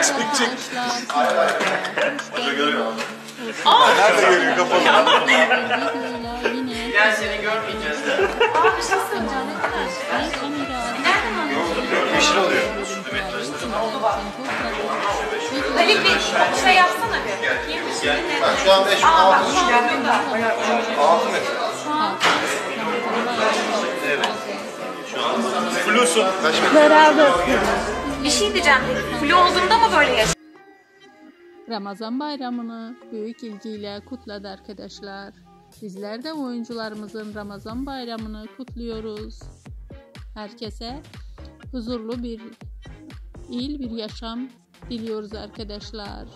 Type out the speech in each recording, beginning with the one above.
Nerede görüyor kapalı? Gel seni görmeyeceğiz. Bir şey söyleyeceğim. Ne kadar? Bir şey oluyor. Halil bir şey yapsana bir. Bak şu an 5 6 6 metre. Flusun. Kaç metre? Bir şey diyeceğim. Flu olduğunda mı böyle yaşıyor? Ramazan bayramını büyük ilgiyle kutladı arkadaşlar. Bizler de oyuncularımızın Ramazan bayramını kutluyoruz. Herkese huzurlu bir yaşam diliyoruz arkadaşlar.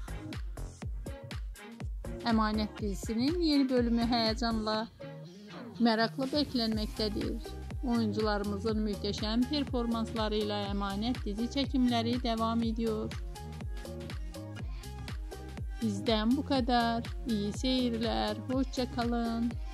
Emanet dizisinin yeni bölümü heyecanla, merakla beklenmektedir. Oyuncularımızın muhteşem performanslarıyla Emanet dizi çekimleri devam ediyor. Bizden bu kadar. İyi seyirler. Hoşça kalın.